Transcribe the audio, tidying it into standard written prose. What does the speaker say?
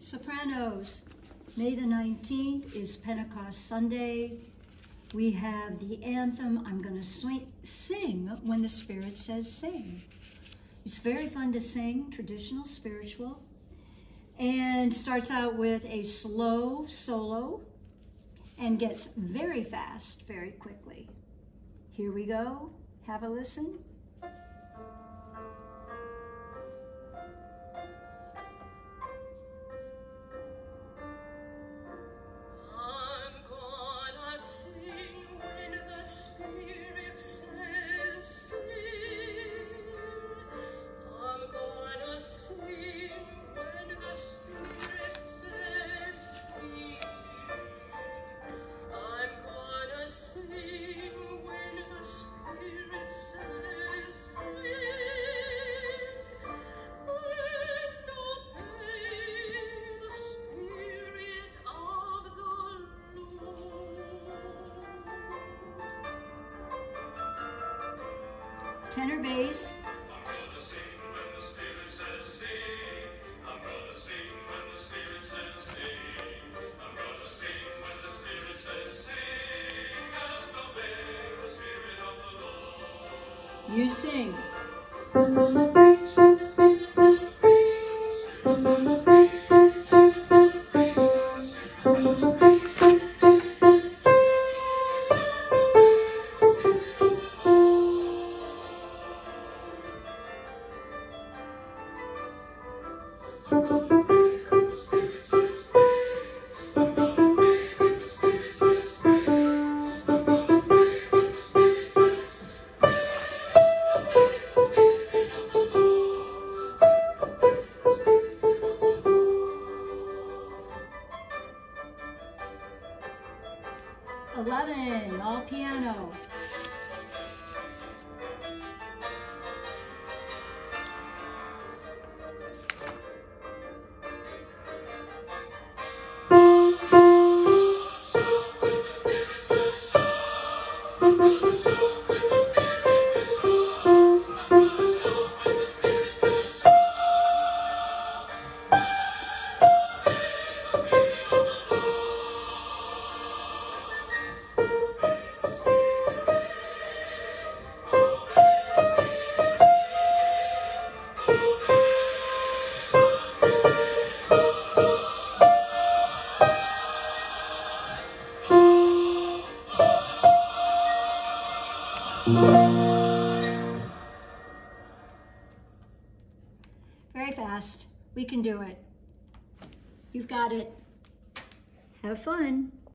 Sopranos, May the 19th is Pentecost Sunday. We have the anthem, I'm going to sing when the Spirit says sing. It's very fun to sing, traditional, spiritual, and starts out with a slow solo and gets very fast very quickly. Here we go. Have a listen. Tenor bass. I'm gonna sing when the Spirit says sing. I'm gonna sing when the Spirit says sing. I'm gonna sing when the Spirit says sing and obey the Spirit of the Lord. You sing. I'm gonna preach when the Spirit says preach. When the Spirit says preach. When the Spirit says preach. When the Spirit says preach. When the Spirit says preach. I'm gonna pray when the Spirit says pray. I'm gonna pray when the Spirit says pray. I'm gonna pray when the Spirit says pray. Obey the Spirit of the Lord. Obey the Spirit of the Lord. 11, all piano. I'm gonna shout when the Spirit says shout. I'm gonna shout when the Spirit says shout. Obey the Spirit of the Lord. Obey the Spirit. Obey the Spirit. Obey the Spirit of the Lord. Very fast. We can do it. You've got it. Have fun.